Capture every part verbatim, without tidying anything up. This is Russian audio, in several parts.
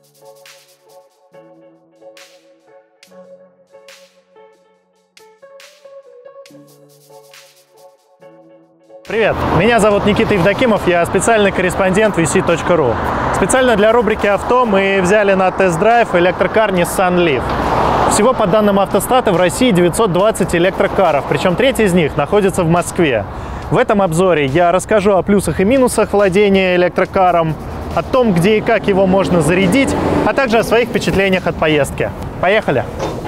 Привет, меня зовут Никита Евдокимов, я специальный корреспондент ви си точка ру. Специально для рубрики «Авто» мы взяли на тест-драйв электрокар Nissan Leaf. Всего по данным Автостата в России девятьсот двадцать электрокаров, причем треть из них находится в Москве. В этом обзоре я расскажу о плюсах и минусах владения электрокаром, о том, где и как его можно зарядить, а также о своих впечатлениях от поездки. Поехали!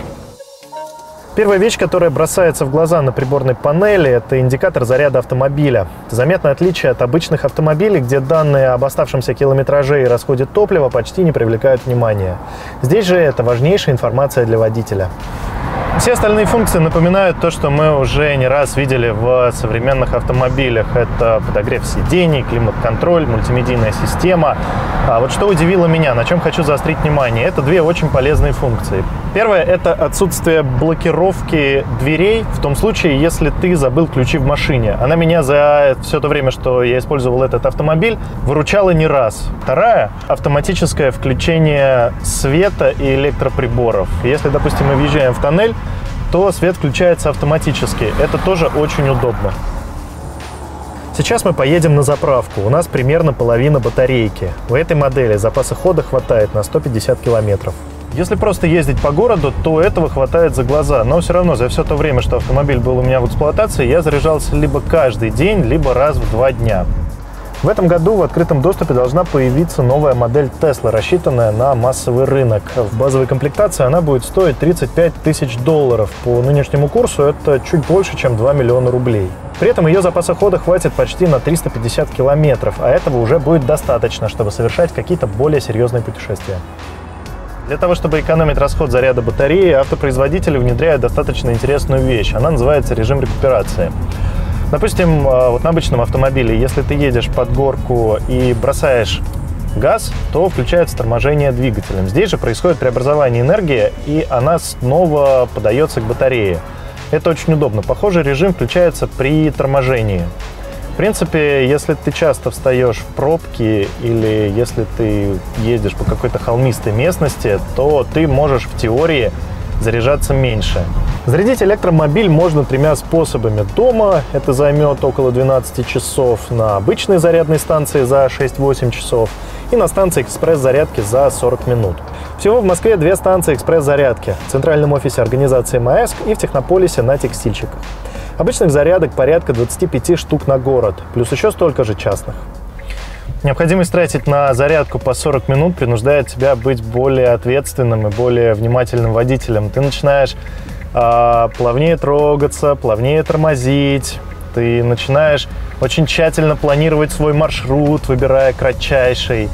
Первая вещь, которая бросается в глаза на приборной панели, это индикатор заряда автомобиля. Заметное отличие от обычных автомобилей, где данные об оставшемся километраже и расходе топлива почти не привлекают внимания. Здесь же это важнейшая информация для водителя. Все остальные функции напоминают то, что мы уже не раз видели в современных автомобилях. Это подогрев сидений, климат-контроль, мультимедийная система. А вот что удивило меня, на чем хочу заострить внимание, это две очень полезные функции. Первое – это отсутствие блокировки дверей в том случае, если ты забыл ключи в машине. Она меня за все то время, что я использовал этот автомобиль, выручала не раз. Вторая – автоматическое включение света и электроприборов. Если, допустим, мы въезжаем в тоннель, то свет включается автоматически. Это тоже очень удобно. Сейчас мы поедем на заправку. У нас примерно половина батарейки. У этой модели запаса хода хватает на сто пятьдесят километров. Если просто ездить по городу, то этого хватает за глаза. Но все равно за все то время, что автомобиль был у меня в эксплуатации, я заряжался либо каждый день, либо раз в два дня. В этом году в открытом доступе должна появиться новая модель Tesla, рассчитанная на массовый рынок. В базовой комплектации она будет стоить тридцать пять тысяч долларов. По нынешнему курсу это чуть больше, чем два миллиона рублей. При этом ее запаса хода хватит почти на триста пятьдесят километров, а этого уже будет достаточно, чтобы совершать какие-то более серьезные путешествия. Для того, чтобы экономить расход заряда батареи, автопроизводители внедряют достаточно интересную вещь. Она называется режим рекуперации. Допустим, вот на обычном автомобиле, если ты едешь под горку и бросаешь газ, то включается торможение двигателем. Здесь же происходит преобразование энергии, и она снова подается к батарее. Это очень удобно. Похожий режим включается при торможении. В принципе, если ты часто встаешь в пробки или если ты ездишь по какой-то холмистой местности, то ты можешь в теории заряжаться меньше. Зарядить электромобиль можно тремя способами. Дома это займет около двенадцати часов, на обычной зарядной станции за шесть-восемь часов и на станции экспресс-зарядки за сорок минут. Всего в Москве две станции экспресс-зарядки в центральном офисе организации МАЭСК и в Технополисе на Текстильщиках. Обычных зарядок порядка двадцати пяти штук на город, плюс еще столько же частных. Необходимость тратить на зарядку по сорок минут принуждает тебя быть более ответственным и более внимательным водителем. Ты начинаешь э, плавнее трогаться, плавнее тормозить, ты начинаешь очень тщательно планировать свой маршрут, выбирая кратчайший.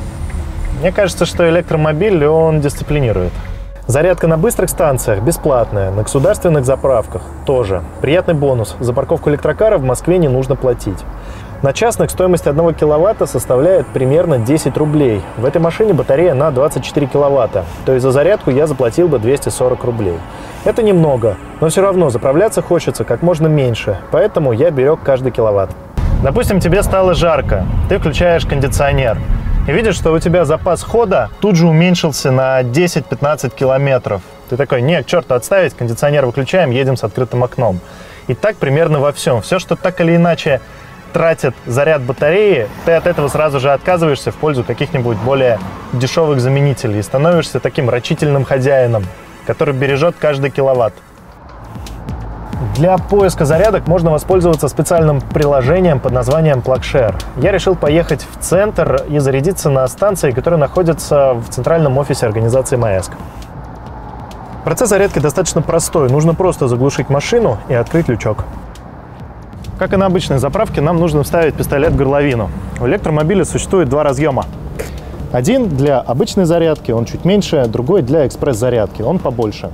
Мне кажется, что электромобиль, он дисциплинирует. Зарядка на быстрых станциях бесплатная, на государственных заправках тоже. Приятный бонус. За парковку электрокара в Москве не нужно платить. На частных стоимость одного киловатта составляет примерно десять рублей. В этой машине батарея на двадцать четыре киловатта, то есть за зарядку я заплатил бы двести сорок рублей. Это немного, но все равно заправляться хочется как можно меньше, поэтому я берег каждый киловатт. Допустим, тебе стало жарко, ты включаешь кондиционер и видишь, что у тебя запас хода тут же уменьшился на десять-пятнадцать километров. Ты такой: не, к черту отставить, кондиционер выключаем, едем с открытым окном. И так примерно во всем. Все, что так или иначе тратит заряд батареи, ты от этого сразу же отказываешься в пользу каких-нибудь более дешевых заменителей и становишься таким рачительным хозяином, который бережет каждый киловатт. Для поиска зарядок можно воспользоваться специальным приложением под названием PlugShare. Я решил поехать в центр и зарядиться на станции, которая находится в центральном офисе организации МАЭСК. Процесс зарядки достаточно простой. Нужно просто заглушить машину и открыть лючок. Как и на обычной заправке, нам нужно вставить пистолет в горловину. У электромобиля существует два разъема. Один для обычной зарядки, он чуть меньше, другой для экспресс-зарядки, он побольше.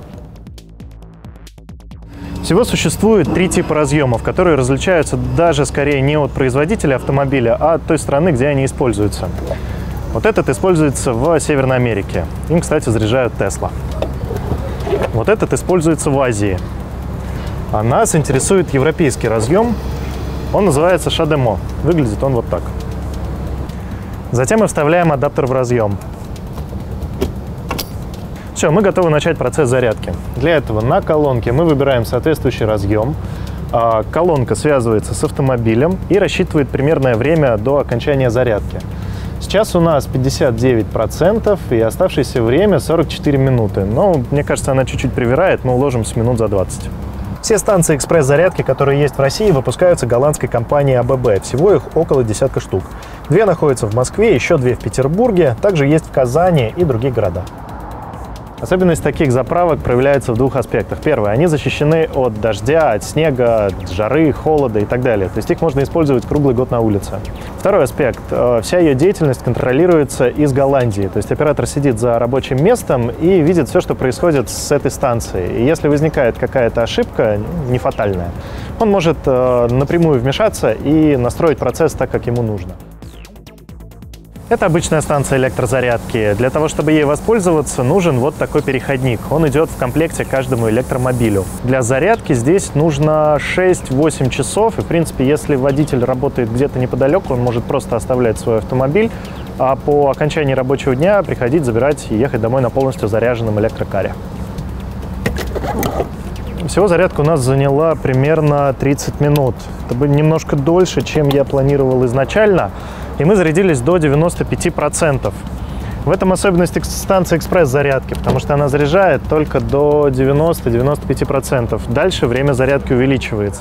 Всего существует три типа разъемов, которые различаются даже скорее не от производителя автомобиля, а от той страны, где они используются. Вот этот используется в Северной Америке. Им, кстати, заряжают Tesla. Вот этот используется в Азии. А нас интересует европейский разъем. Он называется Шадемо. Выглядит он вот так. Затем мы вставляем адаптер в разъем. Все, мы готовы начать процесс зарядки. Для этого на колонке мы выбираем соответствующий разъем. Колонка связывается с автомобилем и рассчитывает примерное время до окончания зарядки. Сейчас у нас пятьдесят девять процентов и оставшееся время сорок четыре минуты. Но мне кажется, она чуть-чуть привирает, мы уложимся минут за двадцать. Все станции экспресс-зарядки, которые есть в России, выпускаются голландской компанией а бэ бэ. Всего их около десятка штук. Две находятся в Москве, еще две в Петербурге, также есть в Казани и других городах. Особенность таких заправок проявляется в двух аспектах. Первое, они защищены от дождя, от снега, от жары, холода и так далее. То есть их можно использовать круглый год на улице. Второй аспект, вся ее деятельность контролируется из Голландии. То есть оператор сидит за рабочим местом и видит все, что происходит с этой станцией. И если возникает какая-то ошибка, не фатальная, он может напрямую вмешаться и настроить процесс так, как ему нужно. Это обычная станция электрозарядки. Для того, чтобы ей воспользоваться, нужен вот такой переходник. Он идет в комплекте к каждому электромобилю. Для зарядки здесь нужно шесть-восемь часов. И, в принципе, если водитель работает где-то неподалеку, он может просто оставлять свой автомобиль, а по окончании рабочего дня приходить, забирать и ехать домой на полностью заряженном электрокаре. Всего зарядка у нас заняла примерно тридцать минут. Это было немножко дольше, чем я планировал изначально. И мы зарядились до девяноста пяти процентов. В этом особенность станции экспресс-зарядки, потому что она заряжает только до девяноста-девяноста пяти процентов. Дальше время зарядки увеличивается.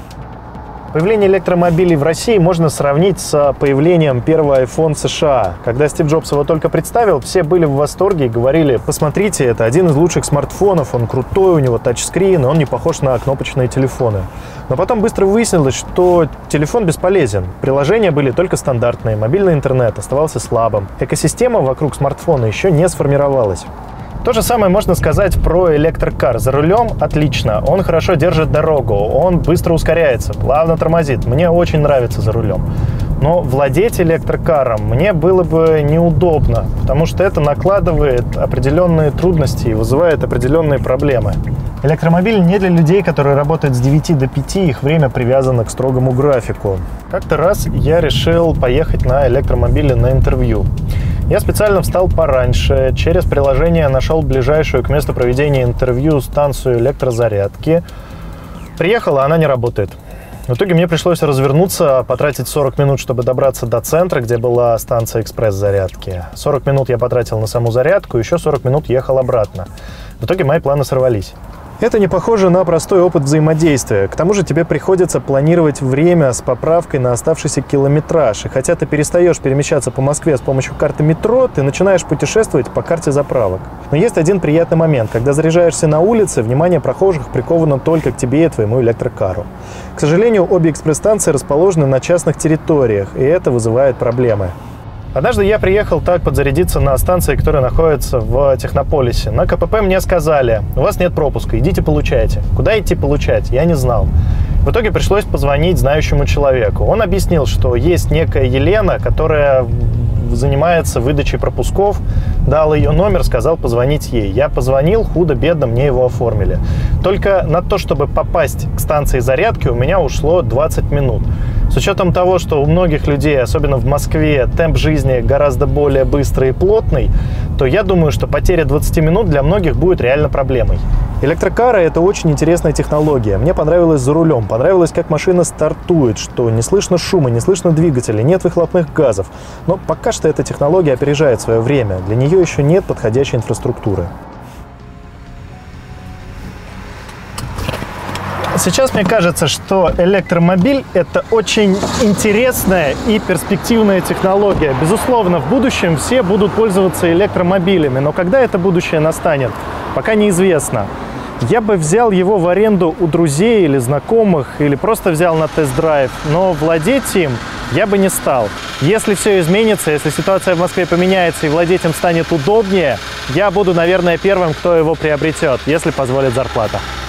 Появление электромобилей в России можно сравнить с появлением первого айфона в США. Когда Стив Джобс его только представил, все были в восторге и говорили: посмотрите, это один из лучших смартфонов, он крутой, у него тачскрин, он не похож на кнопочные телефоны. Но потом быстро выяснилось, что телефон бесполезен. Приложения были только стандартные, мобильный интернет оставался слабым. Экосистема вокруг смартфона еще не сформировалась. То же самое можно сказать про электрокар. За рулем отлично, он хорошо держит дорогу, он быстро ускоряется, плавно тормозит. Мне очень нравится за рулем. Но владеть электрокаром мне было бы неудобно, потому что это накладывает определенные трудности и вызывает определенные проблемы. Электромобиль не для людей, которые работают с девяти до пяти, их время привязано к строгому графику. Как-то раз я решил поехать на электромобиле на интервью. Я специально встал пораньше, через приложение нашел ближайшую к месту проведения интервью станцию электрозарядки. Приехала, она не работает. В итоге мне пришлось развернуться, потратить сорок минут, чтобы добраться до центра, где была станция экспресс-зарядки. сорок минут я потратил на саму зарядку, еще сорок минут ехал обратно. В итоге мои планы сорвались. Это не похоже на простой опыт взаимодействия. К тому же тебе приходится планировать время с поправкой на оставшийся километраж. И хотя ты перестаешь перемещаться по Москве с помощью карты метро, ты начинаешь путешествовать по карте заправок. Но есть один приятный момент. Когда заряжаешься на улице, внимание прохожих приковано только к тебе и твоему электрокару. К сожалению, обе экспресс-станции расположены на частных территориях, и это вызывает проблемы. Однажды я приехал так подзарядиться на станции, которая находится в Технополисе. На ка пэ пэ мне сказали: у вас нет пропуска, идите получайте. Куда идти получать? Я не знал. В итоге пришлось позвонить знающему человеку. Он объяснил, что есть некая Елена, которая занимается выдачей пропусков, дал ее номер, сказал позвонить ей. Я позвонил, худо-бедно мне его оформили. Только на то, чтобы попасть к станции зарядки, у меня ушло двадцать минут. С учетом того, что у многих людей, особенно в Москве, темп жизни гораздо более быстрый и плотный, то я думаю, что потеря двадцати минут для многих будет реально проблемой. Электрокары – это очень интересная технология. Мне понравилось за рулем, понравилось, как машина стартует, что не слышно шума, не слышно двигателя, нет выхлопных газов. Но пока что эта технология опережает свое время, для нее еще нет подходящей инфраструктуры. Сейчас мне кажется, что электромобиль – это очень интересная и перспективная технология. Безусловно, в будущем все будут пользоваться электромобилями, но когда это будущее настанет, пока неизвестно. Я бы взял его в аренду у друзей или знакомых, или просто взял на тест-драйв, но владеть им я бы не стал. Если все изменится, если ситуация в Москве поменяется и владеть им станет удобнее, я буду, наверное, первым, кто его приобретет, если позволит зарплата.